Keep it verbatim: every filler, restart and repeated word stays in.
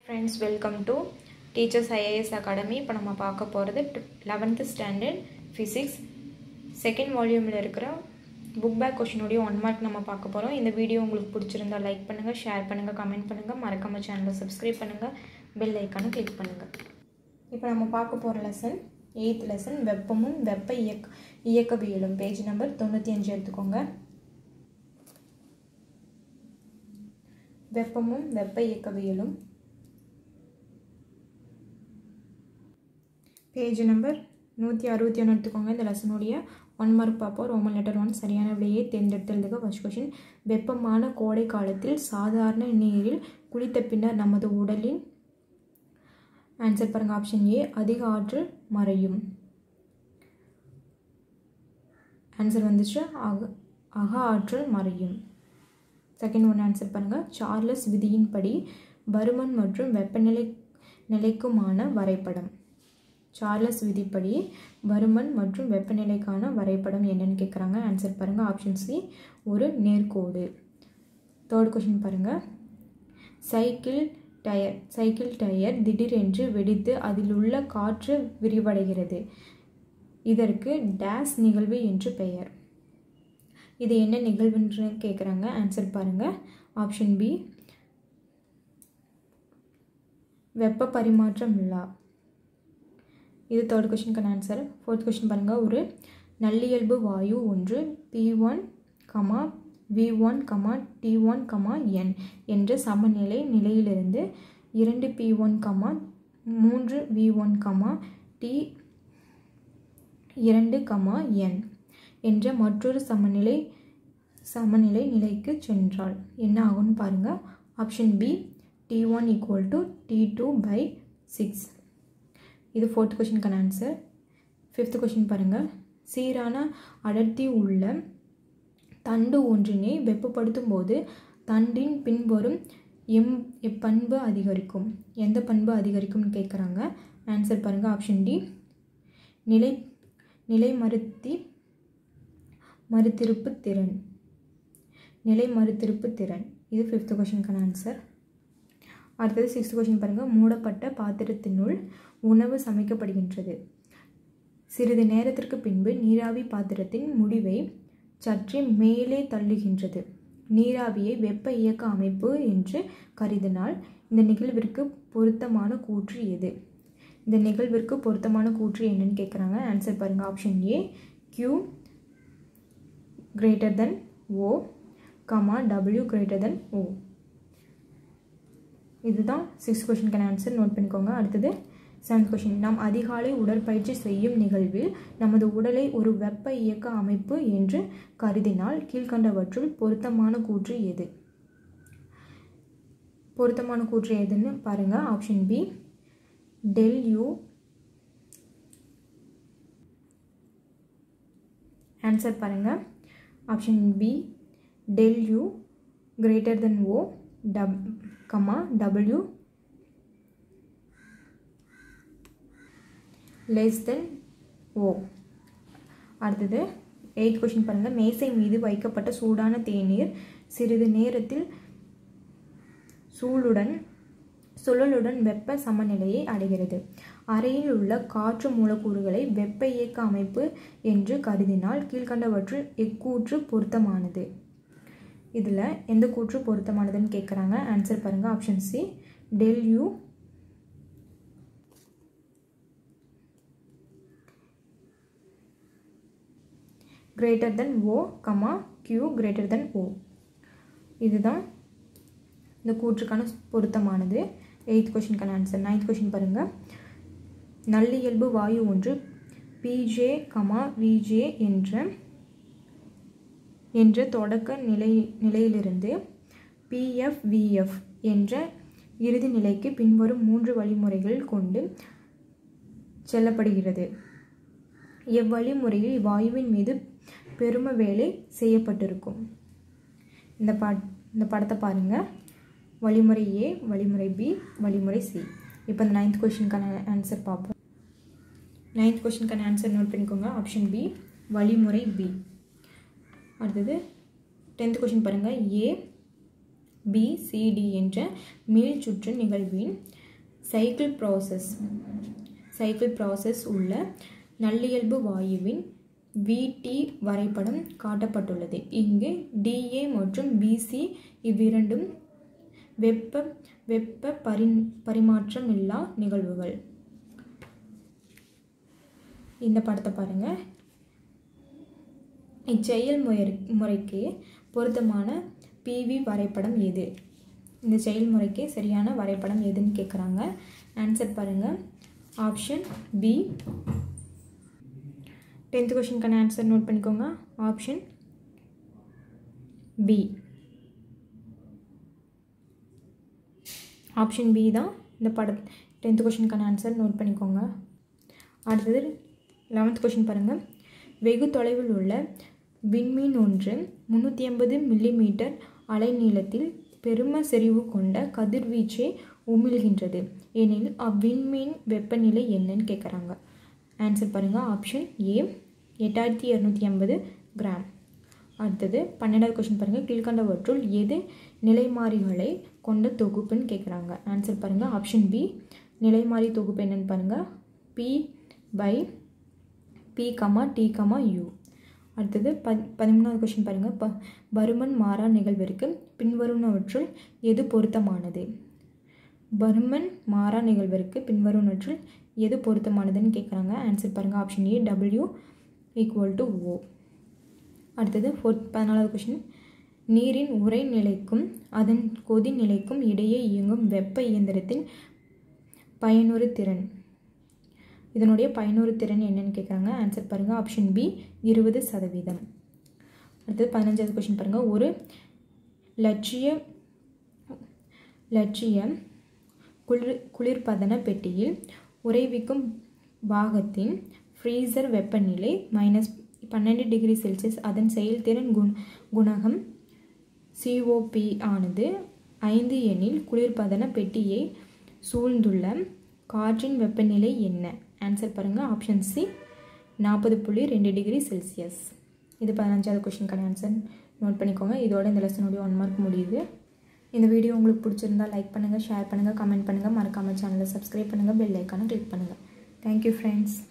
Friends, welcome to Teachers I A S Academy. இப்போ நம்ம பார்க்க போகிறது eleventh standard physics second volumeல இருக்கிற book back question உடைய one mark நம்ம பார்க்க போகிறோம். இந்த வீடியோ உங்களுக்கு பிடிச்சிருந்தா லைக் பண்ணுங்கள், ஷேர் பண்ணுங்கள், கமெண்ட் பண்ணுங்கள், மறக்காம சேனலை சப்ஸ்கிரைப் பண்ணுங்கள், பெல் ஐக்கானை கிளிக் பண்ணுங்கள். இப்போ நம்ம பார்க்க போகிற லெசன் எயித் லெசன் வெப்பமும் வெப்ப இயக்க இயக்கவியலும் பேஜ் நம்பர் தொண்ணூற்றி அஞ்சு எடுத்துக்கோங்க. வெப்பமும் வெப்ப இயக்கவியலும் பேஜ் நம்பர் நூற்றி அறுபத்தி ஒன்று எடுத்துக்கோங்க. இந்த லெசனுடைய ஒன் மார்க் பார்ப்போம். ரோமன் லெட்டர் ஒன் சரியான விடையை தேர்ந்தெடுத்ததுக்கு ஃபர்ஸ்ட் கொஷின். வெப்பமான கோடை காலத்தில் சாதாரண நீரில் குளித்த பின்னர் நமது உடலின் ஆன்சர் பாருங்கள். ஆப்ஷன் ஏ அதிக ஆற்றல் மறையும். ஆன்சர் வந்துச்சு அக அக ஆற்றல் மறையும். செகண்ட் ஒன் ஆன்சர் பாருங்கள். சார்லஸ் விதியின்படி பருமன் மற்றும் வெப்பநிலை நிலைக்குமான வரைபடம். சார்லஸ் விதிப்படி பருமன் மற்றும் வெப்பநிலைக்கான வரைபடம் என்னன்னு கேட்குறாங்க. ஆன்சர் பாருங்கள். ஆப்ஷன் சி ஒரு நேர்கோடு. தேர்ட் கொஷின் பாருங்கள். சைக்கிள் டயர் சைக்கிள் டயர் திடீரென்று வெடித்து அதில் உள்ள காற்று விரிவடைகிறது. இதற்கு டேஸ் நிகழ்வு என்று பெயர். இது என்ன நிகழ்வுன்னு கேட்குறாங்க. ஆன்சர் பாருங்கள். ஆப்ஷன் பி வெப்ப பரிமாற்றம் விழா. இது தேர்ட் கொஷினுக்கான ஆன்சர். ஃபோர்த் கொஷின் பாருங்கள். ஒரு நல்லியல்பு வாயு ஒன்று P one comma V one comma T one comma N என்ற சமநிலை நிலையிலிருந்து இரண்டு பி ஒன் கமா மூன்று வி ஒன் கமா டி இரண்டு கமா என் என்ற மற்றொரு சமநிலை சமநிலை நிலைக்கு சென்றால் என்ன ஆகும்னு பாருங்கள். Option B T one equal to T two by six. இது ஃபோர்த் கொஷினுக்கான ஆன்சர். ஃபிஃப்த் கொஷின் பாருங்கள். சீரான அடர்த்தி உள்ள தண்டு ஒன்றினை வெப்பப்படுத்தும் போது தண்டின் பின்வரும் எம் எப்பண்பு அதிகரிக்கும். எந்த பண்பு அதிகரிக்கும்னு கேட்குறாங்க. ஆன்சர் பாருங்கள். ஆப்ஷன் டி நிலை நிலை மறுத்தி மறுத்திருப்பு திறன். நிலை மறுத்திருப்பு திறன். இது ஃபிஃப்த் கொஷினுக்கான ஆன்சர். அடுத்தது சிக்ஸ்த் கொஷின் பாருங்கள். மூடப்பட்ட பாத்திரத்தினுள் உணவு சமைக்கப்படுகின்றது. சிறிது நேரத்திற்கு பின்பு நீராவி பாத்திரத்தின் முடிவை சற்றே மேலே தள்ளுகின்றது. நீராவியை வெப்ப இயக்க அமைப்பு என்று கருதினால் இந்த நிகழ்விற்கு பொருத்தமான கூற்று எது? இந்த நிகழ்விற்கு பொருத்தமான கூற்று என்னன்னு கேட்குறாங்க. ஆன்சர் பாருங்கள். Option A Q greater than O comma W greater than O. இதுதான் சிக்ஸ்த் கொஷினுக்கான ஆன்சர். நோட் பண்ணிக்கோங்க. அடுத்தது செவன்த் கொஷின். நாம் அதிகாலை உடற்பயிற்சி செய்யும் நிகழ்வில் நமது உடலை ஒரு வெப்ப இயக்க அமைப்பு என்று கருதினால் கீழ்கண்டவற்றுள் பொருத்தமான கூற்று எது? பொருத்தமான கூற்று எதுன்னு பாருங்க. Option B del U. Answer பாருங்க. Option B del U greater than O dub comma W less than O. அடுத்தது எயித் கொஷின் பாருங்கள். மேசை மீது வைக்கப்பட்ட சூடான தேநீர் சிறிது நேரத்தில் சூளுடன் சுழலுடன் வெப்ப சமநிலையை அடைகிறது. அறையில் உள்ள காற்று மூலக்கூறுகளை வெப்ப இயக்க அமைப்பு என்று கருதினால் கீழ்கண்டவற்றுள் எக்கூற்று பொருத்தமானது? இதில் எந்த கூற்று பொருத்தமானதுன்னு கேட்குறாங்க. ஆன்சர் பாருங்கள். Option C del U greater than O comma Q greater than O. இதுதான் இந்த கூற்றுக்கான பொருத்தமானது. எயித் கொஷினுக்கான ஆன்சர். நைன்த் கொஷின் பாருங்கள். நல்லியல்பு வாயு ஒன்று பிஜே கமா விஜே என்ற என்ற தொடக்க நிலை நிலையிலிருந்து பிஎஃப்விஎஃப் என்ற இறுதி நிலைக்கு பின்வரும் மூன்று வழிமுறைகள் கொண்டு செல்லப்படுகிறது. எவ்வழிமுறையில் வாயுவின் மீது பெரும வேலை செய்யப்பட்டிருக்கும்? இந்த பா இந்த படத்தை பாருங்கள். வழிமுறை ஏ, வழிமுறை பி, வழிமுறை சி. இப்போ இந்த நைன்த் கொஷினுக்கான ஆன்சர் பார்ப்போம். நைன்த் கொஷினுக்கான ஆன்சர் நோட் பண்ணிக்கோங்க. ஆப்ஷன் பி வழிமுறை பி. அடுத்தது டென்த் கொஷின் பாருங்கள். ஏ பி சி டி என்ற மீள் சுற்று நிகழ்வின் சைக்கிள் ப்ராசஸ் சைக்கிள் ப்ராசஸ் உள்ள நல்லியல்பு வாயுவின் விடி வரைபடம் காட்டப்பட்டுள்ளது. இங்கு டிஏ மற்றும் பிசி இவ்விரண்டும் வெப்ப வெப்ப பரி பரிமாற்றம் இல்லா நிகழ்வுகள். இந்த படத்தை பாருங்கள். இச்செயல் முறை முறைக்கு பொருத்தமான பிவி வரைபடம் எது? இந்த செயல்முறைக்கு சரியான வரைபடம் எதுன்னு கேட்குறாங்க. ஆன்சர் பாருங்கள். Option B. டென்த் கொஷினுக்கான ஆன்சர் நோட் பண்ணிக்கோங்க. Option B. ஆப்ஷன் பி தான் இந்த பட டென்த் கொஷினுக்கான ஆன்சர் நோட் பண்ணிக்கோங்க. அடுத்தது லெவன்த் கொஷின் பாருங்கள். வெகு தொலைவில் உள்ள விண்மீன் ஒன்று முந்நூற்றி ஐம்பது மில்லிமீட்டர் அலைநீளத்தில் பெரும செறிவு கொண்ட கதிர்வீச்சை உமிழ்கின்றது எனில் அவ்விண்மீன் வெப்பநிலை என்னன்னு கேட்குறாங்க. ஆன்சர் பாருங்கள். ஆப்ஷன் ஏ எட்டாயிரத்தி இரநூத்தி ஐம்பது கிராம். அடுத்தது பன்னெண்டாவது கொஷின் பாருங்கள். கீழ்கண்டவற்றுள் எது நிலைமாறிகளை கொண்ட தொகுப்புன்னு கேட்குறாங்க. ஆன்சர் பாருங்கள். Option B. நிலைமாறி தொகுப்பு என்னன்னு பாருங்கள். P by P comma T comma U. அடுத்தது ப பதிமூணாவது கொஷின் பாருங்கள். ப பருமன் மாறா நிகழ்விற்கு பின்வருவனவற்றுள் எது பொருத்தமானது? பருமன் மாறா நிகழ்விற்கு பின்வருவனவற்றுள் எது பொருத்தமானதுன்னு கேட்குறாங்க. ஆன்சர் பாருங்கள். Option A W equal to O. அடுத்தது ஃபோர்த் பதினாலாவது கொஷின். நீரின் உறை நிலைக்கும் அதன் கொதி நிலைக்கும் இடையே இயங்கும் வெப்ப இயந்திரத்தின் பயனுறு திறன் இதனுடைய பயனுறு திறன் என்னன்னு கேட்குறாங்க. ஆன்சர் பாருங்கள். ஆப்ஷன் பி இருபது சதவீதம். அடுத்தது பதினஞ்சாவது கொஷின் பாருங்கள். ஒரு லட்சிய லட்சிய குளிர் குளிர்பதன பெட்டியில் உறைவிக்கும் பாகத்தின் ஃப்ரீசர் வெப்பநிலை மைனஸ் பன்னெண்டு டிகிரி செல்சியஸ். அதன் செயல்திறன் குண குணகம் சிஓபி ஆனது ஐந்து எனில் குளிர்பதன பெட்டியை சூழ்ந்துள்ள காற்றின் வெப்பநிலை என்ன? ஆன்சர் பாருங்கள். ஆப்ஷன் சி நாற்பது புள்ளி ரெண்டு டிகிரி செல்சியஸ். இது பதினஞ்சாவது கொஷினுக்கான ஆன்சர் நோட் பண்ணிக்கோங்க. இதோட இந்த லெசனுடைய ஒன் மார்க் முடியுது. இந்த வீடியோ உங்களுக்கு பிடிச்சிருந்தா லைக் பண்ணுங்கள், ஷேர் பண்ணுங்கள், கமெண்ட் பண்ணுங்கள். மறக்காமல் சேனலை சப்ஸ்கிரைப் பண்ணுங்கள், பெல் ஐக்கானை கிளிக் பண்ணுங்கள். Thank you friends.